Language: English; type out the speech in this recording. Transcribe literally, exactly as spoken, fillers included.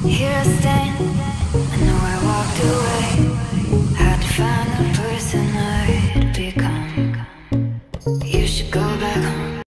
Here I stand, I know I walked away. Had to find the person I